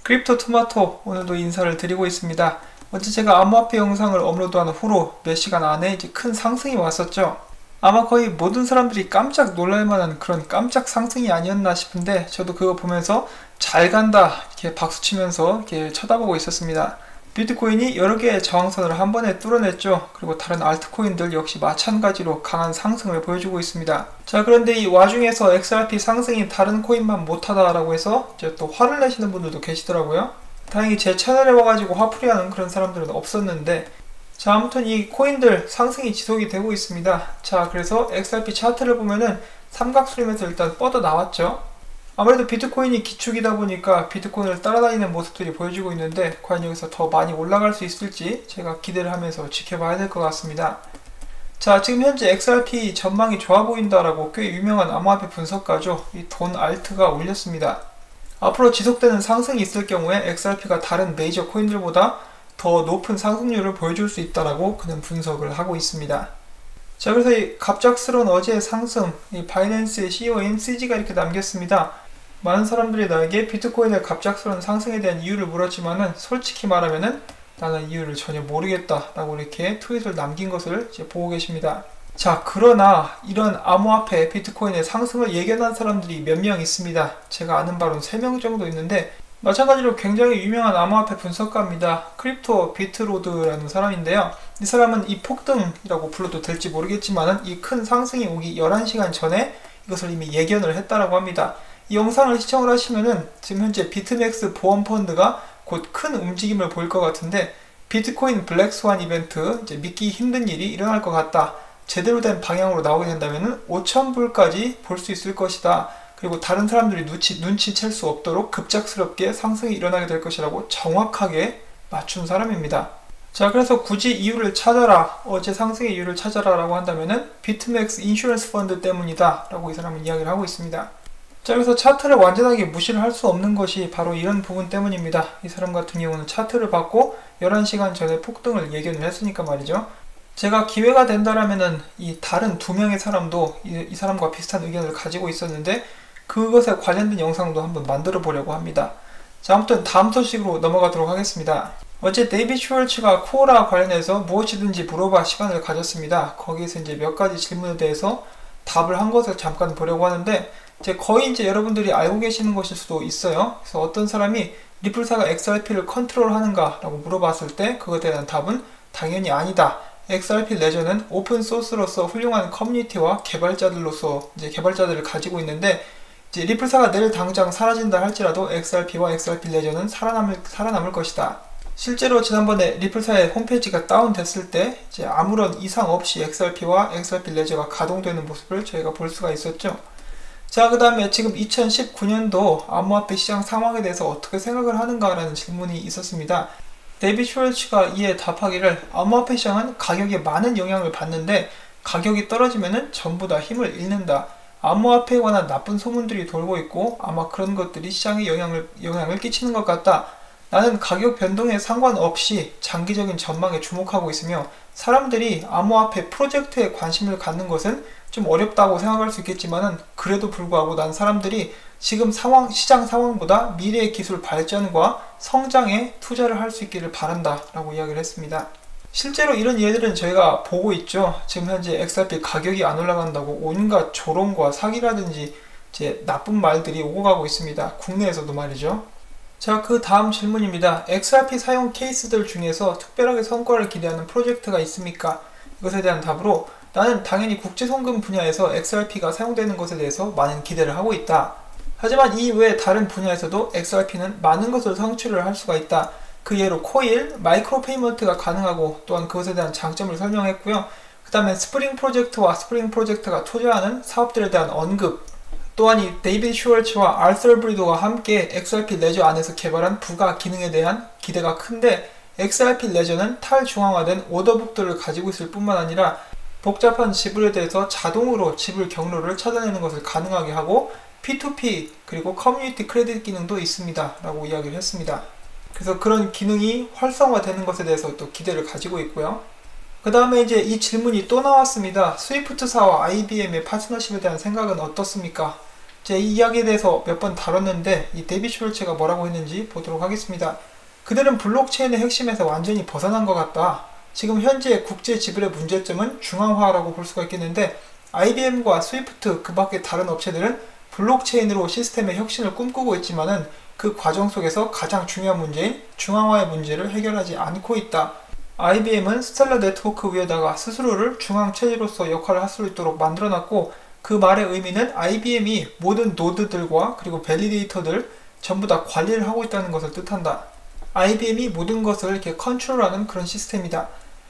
크립토 토마토 오늘도 인사를 드리고 있습니다. 어제 제가 암호화폐 영상을 업로드한 후로 몇 시간 안에 이제 큰 상승이 왔었죠. 아마 거의 모든 사람들이 깜짝 놀랄만한 그런 깜짝 상승이 아니었나 싶은데 저도 그거 보면서 잘 간다 이렇게 박수치면서 이렇게 쳐다보고 있었습니다. 비트코인이 여러 개의 저항선을 한 번에 뚫어냈죠. 그리고 다른 알트코인들 역시 마찬가지로 강한 상승을 보여주고 있습니다. 자, 그런데 이 와중에서 XRP 상승이 다른 코인만 못하다라고 해서 이제 또 화를 내시는 분들도 계시더라고요. 다행히 제 채널에 와가지고 화풀이하는 그런 사람들은 없었는데, 자, 아무튼 이 코인들 상승이 지속이 되고 있습니다. 자, 그래서 XRP 차트를 보면은 삼각수렴에서 일단 뻗어 나왔죠. 아무래도 비트코인이 기축이다 보니까 비트코인을 따라다니는 모습들이 보여지고 있는데, 과연 여기서 더 많이 올라갈 수 있을지 제가 기대를 하면서 지켜봐야 될 것 같습니다. 자, 지금 현재 XRP 전망이 좋아 보인다라고 꽤 유명한 암호화폐 분석가죠. 이 돈 알트가 올렸습니다. 앞으로 지속되는 상승이 있을 경우에 XRP가 다른 메이저 코인들보다 더 높은 상승률을 보여줄 수 있다라고 그는 분석을 하고 있습니다. 자, 그래서 이 갑작스러운 어제의 상승, 이 바이낸스의 CEO인 CG가 이렇게 남겼습니다. 많은 사람들이 나에게 비트코인의 갑작스러운 상승에 대한 이유를 물었지만은 솔직히 말하면은 나는 이유를 전혀 모르겠다 라고 이렇게 트윗을 남긴 것을 이제 보고 계십니다. 자, 그러나 이런 암호화폐 비트코인의 상승을 예견한 사람들이 몇 명 있습니다. 제가 아는 바로는 3명 정도 있는데, 마찬가지로 굉장히 유명한 암호화폐 분석가입니다. 크립토 비트로드라는 사람인데요. 이 사람은 이 폭등이라고 불러도 될지 모르겠지만 이 큰 상승이 오기 11시간 전에 이것을 이미 예견을 했다라고 합니다. 이 영상을 시청을 하시면은 지금 현재 비트맥스 보험펀드가 곧 큰 움직임을 보일 것 같은데, 비트코인 블랙스완 이벤트, 이제 믿기 힘든 일이 일어날 것 같다. 제대로 된 방향으로 나오게 된다면은 5,000불까지 볼 수 있을 것이다. 그리고 다른 사람들이 눈치챌 수 없도록 급작스럽게 상승이 일어나게 될 것이라고 정확하게 맞춘 사람입니다. 자, 그래서 굳이 이유를 찾아라, 어제 상승의 이유를 찾아라 라고 한다면은 비트맥스 인슈런스 펀드 때문이다 라고 이 사람은 이야기를 하고 있습니다. 자, 그래서 차트를 완전하게 무시를 할 수 없는 것이 바로 이런 부분 때문입니다. 이 사람 같은 경우는 차트를 받고 11시간 전에 폭등을 예견을 했으니까 말이죠. 제가 기회가 된다라면은 이 다른 2명의 사람도 이 사람과 비슷한 의견을 가지고 있었는데, 그것에 관련된 영상도 한번 만들어 보려고 합니다. 자, 아무튼 다음 소식으로 넘어가도록 하겠습니다. 어제 데이빗 슈월츠가 코어라 관련해서 무엇이든지 물어봐 시간을 가졌습니다. 거기에서 이제 몇 가지 질문에 대해서 답을 한 것을 잠깐 보려고 하는데, 거의 이제 여러분들이 알고 계시는 것일 수도 있어요. 그래서 어떤 사람이 리플사가 XRP를 컨트롤하는가 라고 물어봤을 때 그것에 대한 답은 당연히 아니다. XRP 레저는 오픈소스로서 훌륭한 커뮤니티와 개발자들을 가지고 있는데, 이제 리플사가 내일 당장 사라진다 할지라도 XRP와 XRP 레저는 살아남을 것이다. 실제로 지난번에 리플사의 홈페이지가 다운됐을 때 이제 아무런 이상 없이 XRP와 XRP 레저가 가동되는 모습을 저희가 볼 수가 있었죠. 자, 그 다음에 지금 2019년도 암호화폐 시장 상황에 대해서 어떻게 생각을 하는가라는 질문이 있었습니다. 데이빗 슈월츠가 이에 답하기를, 암호화폐 시장은 가격에 많은 영향을 받는데 가격이 떨어지면은 전부 다 힘을 잃는다. 암호화폐에 관한 나쁜 소문들이 돌고 있고 아마 그런 것들이 시장에 영향을 끼치는 것 같다. 나는 가격 변동에 상관없이 장기적인 전망에 주목하고 있으며, 사람들이 암호화폐 프로젝트에 관심을 갖는 것은 좀 어렵다고 생각할 수 있겠지만은, 그래도 불구하고 난 사람들이 지금 시장 상황보다 미래의 기술 발전과 성장에 투자를 할 수 있기를 바란다 라고 이야기를 했습니다. 실제로 이런 예들은 저희가 보고 있죠. 지금 현재 XRP 가격이 안 올라간다고 온갖 조롱과 사기라든지 이제 나쁜 말들이 오고 가고 있습니다. 국내에서도 말이죠. 자, 그 다음 질문입니다. XRP 사용 케이스들 중에서 특별하게 성과를 기대하는 프로젝트가 있습니까? 이것에 대한 답으로, 나는 당연히 국제송금 분야에서 XRP가 사용되는 것에 대해서 많은 기대를 하고 있다. 하지만 이 외 다른 분야에서도 XRP는 많은 것을 성취를 할 수가 있다. 그 예로 코일, 마이크로 페이먼트가 가능하고, 또한 그것에 대한 장점을 설명했고요. 그 다음에 스프링 프로젝트와 스프링 프로젝트가 투자하는 사업들에 대한 언급, 또한 이 데이빗 슈월츠와 아르서 브리도가 함께 XRP 레저 안에서 개발한 부가 기능에 대한 기대가 큰데, XRP 레저는 탈중앙화된 오더북들을 가지고 있을 뿐만 아니라 복잡한 지불에 대해서 자동으로 지불 경로를 찾아내는 것을 가능하게 하고, P2P 그리고 커뮤니티 크레딧 기능도 있습니다 라고 이야기를 했습니다. 그래서 그런 기능이 활성화되는 것에 대해서 또 기대를 가지고 있고요. 그 다음에 이제 이 질문이 또 나왔습니다. 스위프트사와 IBM의 파트너십에 대한 생각은 어떻습니까? 이 이야기에 대해서 몇 번 다뤘는데 이 데이빗 숄츠가 뭐라고 했는지 보도록 하겠습니다. 그들은 블록체인의 핵심에서 완전히 벗어난 것 같다. 지금 현재 국제 지불의 문제점은 중앙화라고 볼 수가 있겠는데 IBM과 스위프트 그 밖의 다른 업체들은 블록체인으로 시스템의 혁신을 꿈꾸고 있지만은 그 과정 속에서 가장 중요한 문제인 중앙화의 문제를 해결하지 않고 있다. IBM은 스텔라 네트워크 위에다가 스스로를 중앙체제로서 역할을 할 수 있도록 만들어놨고 그 말의 의미는 IBM이 모든 노드들과 그리고 밸리데이터들 전부 다 관리를 하고 있다는 것을 뜻한다. IBM이 모든 것을 이렇게 컨트롤하는 그런 시스템이다.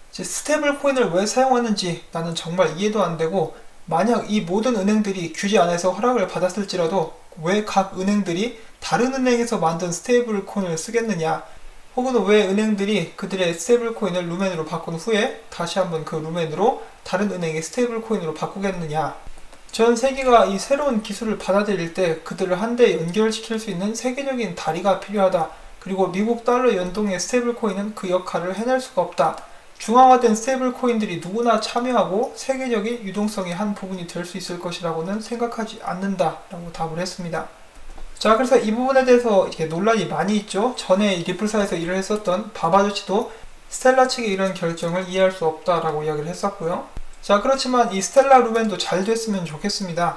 스테이블 코인을 왜 사용하는지 나는 정말 이해도 안 되고 만약 이 모든 은행들이 규제 안에서 허락을 받았을지라도 왜 각 은행들이 다른 은행에서 만든 스테이블 코인을 쓰겠느냐, 혹은 왜 은행들이 그들의 스테이블 코인을 루멘으로 바꾼 후에 다시 한번 그 루멘으로 다른 은행의 스테이블 코인으로 바꾸겠느냐. 전 세계가 이 새로운 기술을 받아들일 때 그들을 한데 연결시킬 수 있는 세계적인 다리가 필요하다. 그리고 미국 달러 연동의 스테이블 코인은 그 역할을 해낼 수가 없다. 중앙화된 스테이블 코인들이 누구나 참여하고 세계적인 유동성의 한 부분이 될 수 있을 것이라고는 생각하지 않는다 라고 답을 했습니다. 자, 그래서 이 부분에 대해서 이렇게 논란이 많이 있죠. 전에 리플사에서 일을 했었던 바바조치도 스텔라 측의 이런 결정을 이해할 수 없다라고 이야기를 했었고요. 자, 그렇지만 이 스텔라 루멘도 잘 됐으면 좋겠습니다.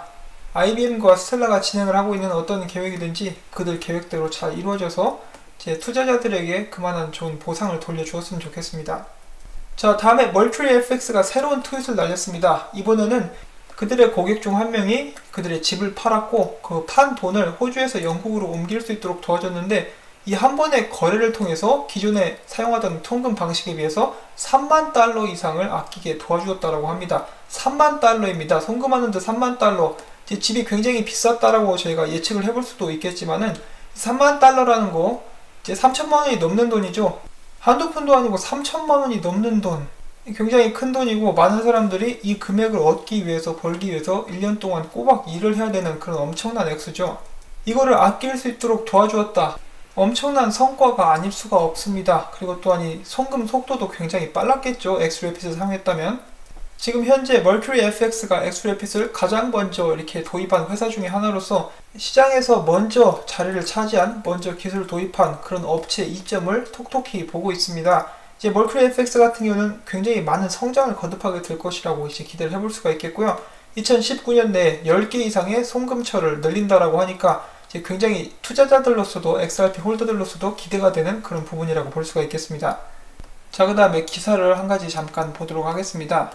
IBM과 스텔라가 진행을 하고 있는 어떤 계획이든지 그들 계획대로 잘 이루어져서 제 투자자들에게 그만한 좋은 보상을 돌려주었으면 좋겠습니다. 자, 다음에 멀큐리 FX가 새로운 트윗을 날렸습니다. 이번에는 그들의 고객 중 한 명이 그들의 집을 팔았고 그 판 돈을 호주에서 영국으로 옮길 수 있도록 도와줬는데 이 한 번의 거래를 통해서 기존에 사용하던 통금 방식에 비해서 3만 달러 이상을 아끼게 도와주었다고 합니다. 3만 달러입니다. 송금하는데 3만 달러. 집이 굉장히 비쌌다라고 저희가 예측을 해볼 수도 있겠지만은 3만 달러라는 거 이제 3천만 원이 넘는 돈이죠. 한두 푼도 아니고 3천만 원이 넘는 돈. 굉장히 큰 돈이고 많은 사람들이 이 금액을 얻기 위해서 벌기 위해서 1년 동안 꼬박 일을 해야 되는 그런 엄청난 액수죠. 이거를 아낄 수 있도록 도와주었다. 엄청난 성과가 아닐 수가 없습니다. 그리고 또한 이 송금 속도도 굉장히 빨랐겠죠. 엑스래핏을 사용했다면. 지금 현재 멀큐리 FX가 엑스래핏을 가장 먼저 이렇게 도입한 회사 중에 하나로서 시장에서 먼저 자리를 차지한, 먼저 기술을 도입한 그런 업체 이점을 톡톡히 보고 있습니다. 이제 멀큐리 FX 같은 경우는 굉장히 많은 성장을 거듭하게 될 것이라고 이제 기대를 해볼 수가 있겠고요. 2019년 내에 10개 이상의 송금처를 늘린다라고 하니까 이제 굉장히 투자자들로서도 XRP 홀더들로서도 기대가 되는 그런 부분이라고 볼 수가 있겠습니다. 자, 그 다음에 기사를 한 가지 잠깐 보도록 하겠습니다.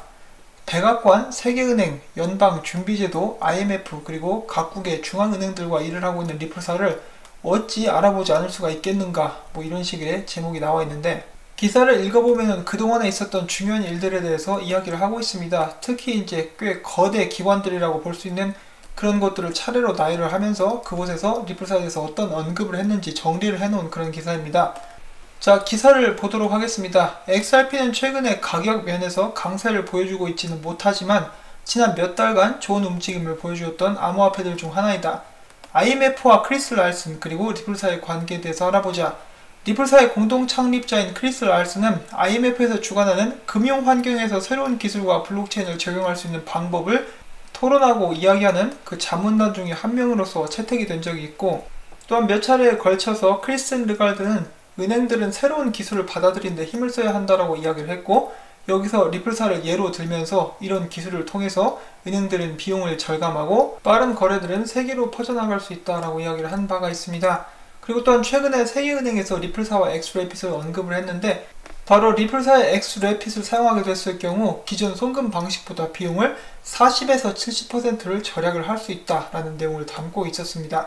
백악관, 세계은행, 연방준비제도, IMF 그리고 각국의 중앙은행들과 일을 하고 있는 리플사를 어찌 알아보지 않을 수가 있겠는가, 뭐 이런 식의 제목이 나와 있는데 기사를 읽어보면 그동안에 있었던 중요한 일들에 대해서 이야기를 하고 있습니다. 특히 이제 꽤 거대 기관들이라고 볼 수 있는 그런 것들을 차례로 나열을 하면서 그곳에서 리플사에 대해서 어떤 언급을 했는지 정리를 해놓은 그런 기사입니다. 자, 기사를 보도록 하겠습니다. XRP는 최근에 가격 면에서 강세를 보여주고 있지는 못하지만 지난 몇 달간 좋은 움직임을 보여주었던 암호화폐들 중 하나이다. IMF와 크리스 랄슨 그리고 리플사의 관계에 대해서 알아보자. 리플사의 공동 창립자인 크리스 랄슨은 IMF에서 주관하는 금융 환경에서 새로운 기술과 블록체인을 적용할 수 있는 방법을 토론하고 이야기하는 그 자문단 중에 한 명으로서 채택이 된 적이 있고, 또한 몇 차례에 걸쳐서 크리스틴 르갈드는 은행들은 새로운 기술을 받아들이는 데 힘을 써야 한다라고 이야기를 했고, 여기서 리플사를 예로 들면서 이런 기술을 통해서 은행들은 비용을 절감하고 빠른 거래들은 세계로 퍼져나갈 수 있다라고 이야기를 한 바가 있습니다. 그리고 또한 최근에 세계은행에서 리플사와 엑스래핏을 언급을 했는데 바로 리플사의 엑스래핏을 사용하게 됐을 경우 기존 송금 방식보다 비용을 40에서 70%를 절약을 할 수 있다라는 내용을 담고 있었습니다.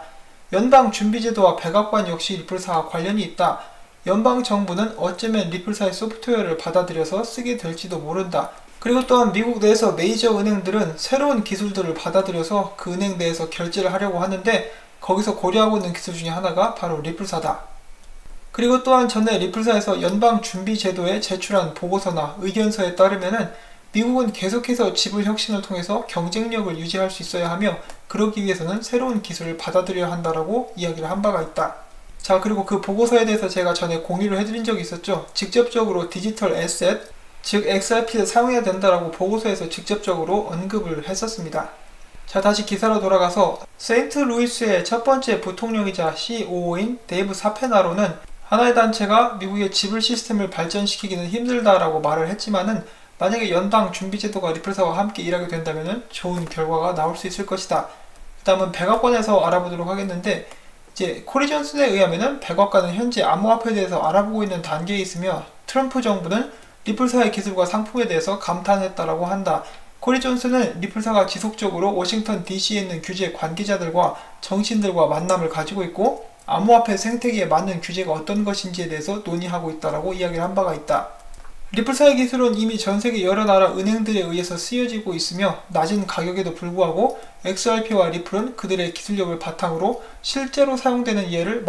연방준비제도와 백악관 역시 리플사와 관련이 있다. 연방정부는 어쩌면 리플사의 소프트웨어를 받아들여서 쓰게 될지도 모른다. 그리고 또한 미국 내에서 메이저 은행들은 새로운 기술들을 받아들여서 그 은행 내에서 결제를 하려고 하는데 거기서 고려하고 있는 기술 중에 하나가 바로 리플사다. 그리고 또한 전에 리플사에서 연방준비제도에 제출한 보고서나 의견서에 따르면은 미국은 계속해서 지불 혁신을 통해서 경쟁력을 유지할 수 있어야 하며 그러기 위해서는 새로운 기술을 받아들여야 한다라고 이야기를 한 바가 있다. 자, 그리고 그 보고서에 대해서 제가 전에 공유를 해드린 적이 있었죠. 직접적으로 디지털 애셋, 즉 XRP를 사용해야 된다라고 보고서에서 직접적으로 언급을 했었습니다. 자, 다시 기사로 돌아가서 세인트루이스의 첫 번째 부통령이자 COO인 데이브 사페나로는 하나의 단체가 미국의 지불 시스템을 발전시키기는 힘들다라고 말을 했지만은 만약에 연방 준비제도가 리플사와 함께 일하게 된다면 좋은 결과가 나올 수 있을 것이다. 그 다음은 백악관에서 알아보도록 하겠는데, 이제 코리 존슨에 의하면은 백악관은 현재 암호화폐에 대해서 알아보고 있는 단계에 있으며 트럼프 정부는 리플사의 기술과 상품에 대해서 감탄했다라고 한다. 코리 존슨은 리플사가 지속적으로 워싱턴 DC에 있는 규제 관계자들과 정치인들과 만남을 가지고 있고 암호화폐 생태계에 맞는 규제가 어떤 것인지에 대해서 논의하고 있다라고 이야기를 한 바가 있다. 리플사의 기술은 이미 전세계 여러 나라 은행들에 의해서 쓰여지고 있으며 낮은 가격에도 불구하고 XRP와 리플은 그들의 기술력을 바탕으로 실제로 사용되는 예를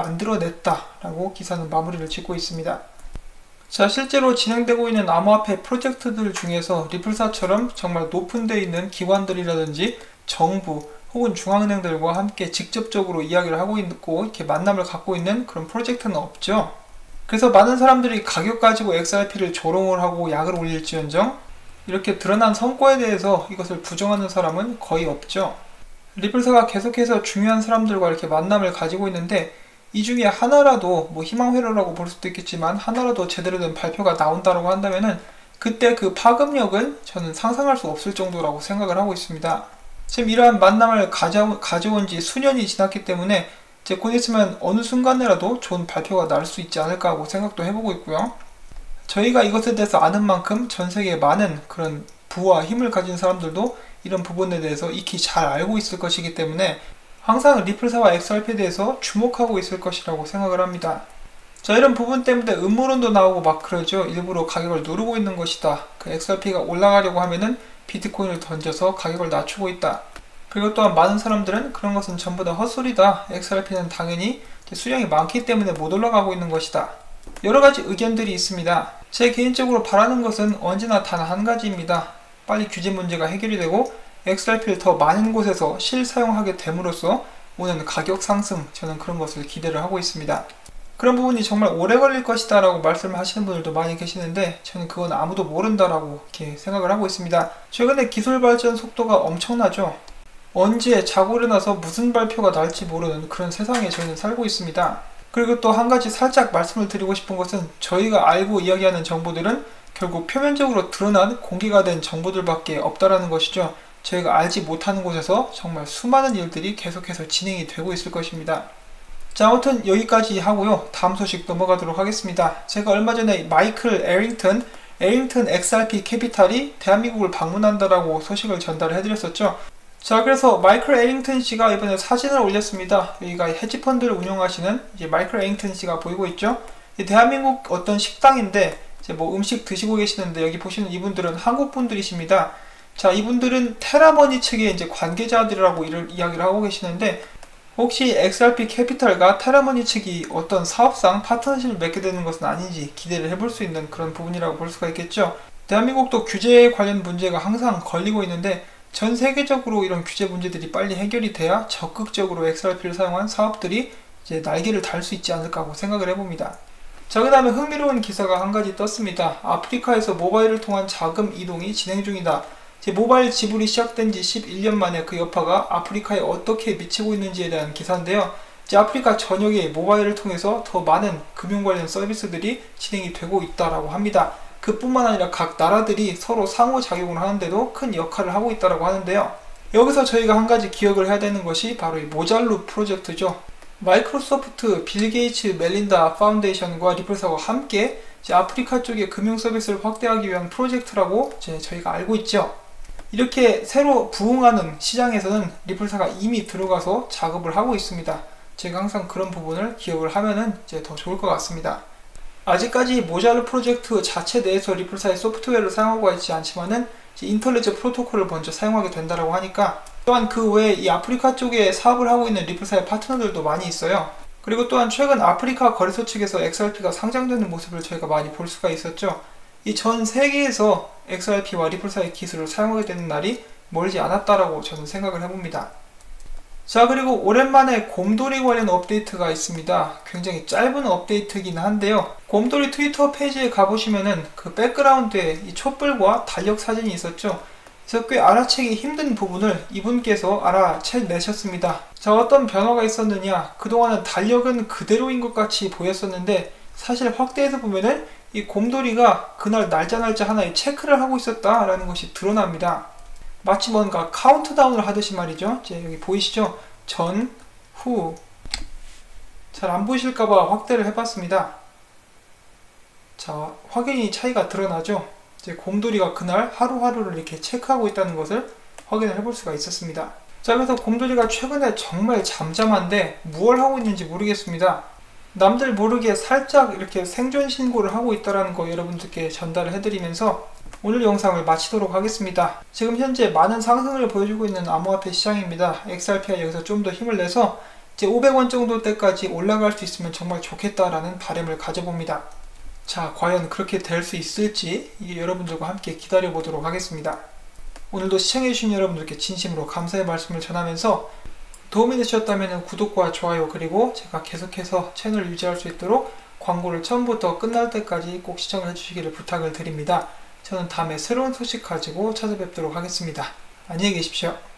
만들어냈다라고 기사는 마무리를 짓고 있습니다. 자, 실제로 진행되고 있는 암호화폐 프로젝트들 중에서 리플사처럼 정말 높은 데 있는 기관들이라든지 정부 혹은 중앙은행들과 함께 직접적으로 이야기를 하고 있고 이렇게 만남을 갖고 있는 그런 프로젝트는 없죠. 그래서 많은 사람들이 가격 가지고 XRP를 조롱을 하고 약을 올릴지언정 이렇게 드러난 성과에 대해서 이것을 부정하는 사람은 거의 없죠. 리플사가 계속해서 중요한 사람들과 이렇게 만남을 가지고 있는데 이 중에 하나라도 희망회로라고 볼 수도 있겠지만 하나라도 제대로 된 발표가 나온다고 한다면은 그때 그 파급력은 저는 상상할 수 없을 정도라고 생각을 하고 있습니다. 지금 이러한 만남을 가져온 지 수년이 지났기 때문에 이제 곧 있으면 어느 순간에라도 좋은 발표가 날 수 있지 않을까 하고 생각도 해보고 있고요. 저희가 이것에 대해서 아는 만큼 전 세계에 많은 그런 부와 힘을 가진 사람들도 이런 부분에 대해서 익히 잘 알고 있을 것이기 때문에 항상 리플사와 XRP에 대해서 주목하고 있을 것이라고 생각을 합니다. 자, 이런 부분 때문에 음모론도 나오고 막 그러죠. 일부러 가격을 누르고 있는 것이다. 그 XRP가 올라가려고 하면은 비트코인을 던져서 가격을 낮추고 있다. 그리고 또한 많은 사람들은 그런 것은 전부 다 헛소리다. XRP는 당연히 수량이 많기 때문에 못 올라가고 있는 것이다. 여러가지 의견들이 있습니다. 제 개인적으로 바라는 것은 언제나 단 한 가지입니다. 빨리 규제 문제가 해결이 되고 XRP를 더 많은 곳에서 실사용하게 됨으로써 오는 가격 상승, 저는 그런 것을 기대를 하고 있습니다. 그런 부분이 정말 오래 걸릴 것이다 라고 말씀을 하시는 분들도 많이 계시는데 저는 그건 아무도 모른다라고 이렇게 생각을 하고 있습니다. 최근에 기술 발전 속도가 엄청나죠. 언제 자고 일어나서 무슨 발표가 날지 모르는 그런 세상에 저희는 살고 있습니다. 그리고 또 한 가지 살짝 말씀을 드리고 싶은 것은 저희가 알고 이야기하는 정보들은 결국 표면적으로 드러난 공개가 된 정보들밖에 없다라는 것이죠. 저희가 알지 못하는 곳에서 정말 수많은 일들이 계속해서 진행이 되고 있을 것입니다. 자, 아무튼 여기까지 하고요. 다음 소식 넘어가도록 하겠습니다. 제가 얼마 전에 마이클 에링턴 XRP 캐피탈이 대한민국을 방문한다라고 소식을 전달을 해드렸었죠. 자, 그래서 마이클 에링턴 씨가 이번에 사진을 올렸습니다. 여기가 헤지펀드를 운영하시는 이제 마이클 에링턴 씨가 보이고 있죠. 대한민국 어떤 식당인데 이제 음식 드시고 계시는데 여기 보시는 이분들은 한국 분들이십니다. 자, 이분들은 테라머니 측의 이제 관계자들이라고 이야기를 하고 계시는데 혹시 XRP 캐피탈과 테라머니 측이 어떤 사업상 파트너십을 맺게 되는 것은 아닌지 기대를 해볼 수 있는 그런 부분이라고 볼 수가 있겠죠. 대한민국도 규제에 관련 문제가 항상 걸리고 있는데 전 세계적으로 이런 규제 문제들이 빨리 해결이 돼야 적극적으로 XRP를 사용한 사업들이 이제 날개를 달 수 있지 않을까 하고 생각을 해봅니다. 자, 그 다음에 흥미로운 기사가 한 가지 떴습니다. 아프리카에서 모바일을 통한 자금 이동이 진행 중이다. 모바일 지불이 시작된 지 11년 만에 그 여파가 아프리카에 어떻게 미치고 있는지에 대한 기사인데요. 아프리카 전역에 모바일을 통해서 더 많은 금융 관련 서비스들이 진행이 되고 있다고 합니다. 그뿐만 아니라 각 나라들이 서로 상호작용을 하는데도 큰 역할을 하고 있다고 하는데요. 여기서 저희가 한 가지 기억을 해야 되는 것이 바로 이 모잘루 프로젝트죠. 마이크로소프트, 빌 게이츠, 멜린다 파운데이션과 리플사와 함께 아프리카 쪽의 금융 서비스를 확대하기 위한 프로젝트라고 저희가 알고 있죠. 이렇게 새로 부흥하는 시장에서는 리플사가 이미 들어가서 작업을 하고 있습니다. 제가 항상 그런 부분을 기억을 하면은 더 좋을 것 같습니다. 아직까지 모잘루 프로젝트 자체 내에서 리플사의 소프트웨어를 사용하고 있지 않지만은 인터레저 프로토콜을 먼저 사용하게 된다고 하니까 또한 그 외에 이 아프리카 쪽에 사업을 하고 있는 리플사의 파트너들도 많이 있어요. 그리고 또한 최근 아프리카 거래소 측에서 XRP가 상장되는 모습을 저희가 많이 볼 수가 있었죠. 이 전 세계에서 XRP와 리플사의 기술을 사용하게 되는 날이 멀지 않았다라고 저는 생각을 해봅니다. 자, 그리고 오랜만에 곰돌이 관련 업데이트가 있습니다. 굉장히 짧은 업데이트이긴 한데요. 곰돌이 트위터 페이지에 가보시면은 그 백그라운드에 이 촛불과 달력 사진이 있었죠. 그래서 꽤 알아채기 힘든 부분을 이분께서 알아채내셨습니다. 자, 어떤 변화가 있었느냐, 그동안은 달력은 그대로인 것 같이 보였었는데 사실 확대해서 보면은 이 곰돌이가 그날 날짜 하나에 체크를 하고 있었다라는 것이 드러납니다. 마치 뭔가 카운트다운을 하듯이 말이죠. 이제 여기 보이시죠? 전, 후. 잘 안 보이실까봐 확대를 해봤습니다. 자, 확연히 차이가 드러나죠? 이제 곰돌이가 그날 하루하루를 이렇게 체크하고 있다는 것을 확인을 해볼 수가 있었습니다. 자, 그래서 곰돌이가 최근에 정말 잠잠한데 무얼 하고 있는지 모르겠습니다. 남들 모르게 살짝 이렇게 생존 신고를 하고 있다는 거 여러분들께 전달을 해드리면서 오늘 영상을 마치도록 하겠습니다. 지금 현재 많은 상승을 보여주고 있는 암호화폐 시장입니다. XRP가 여기서 좀 더 힘을 내서 이제 500원 정도 때까지 올라갈 수 있으면 정말 좋겠다라는 바람을 가져봅니다. 자, 과연 그렇게 될 수 있을지 이게 여러분들과 함께 기다려 보도록 하겠습니다. 오늘도 시청해주신 여러분들께 진심으로 감사의 말씀을 전하면서 도움이 되셨다면 구독과 좋아요, 그리고 제가 계속해서 채널을 유지할 수 있도록 광고를 처음부터 끝날 때까지 꼭 시청을 해주시기를 부탁을 드립니다. 저는 다음에 새로운 소식 가지고 찾아뵙도록 하겠습니다. 안녕히 계십시오.